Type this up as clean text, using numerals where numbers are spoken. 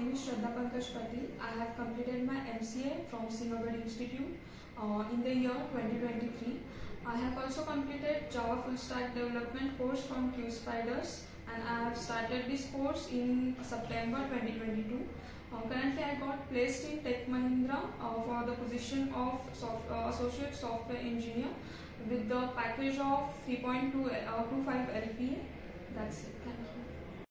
name is Shraddha Pankaj Patil. I have completed my MCA from Sinhabad Institute in the year 2023. I have also completed Java Full Stack Development course from QSpiders, and I have started this course in September 2022. Currently, I got placed in Tech Mahindra for the position of Associate Software Engineer with the package of 3.25 LPA. That's it. Thank you.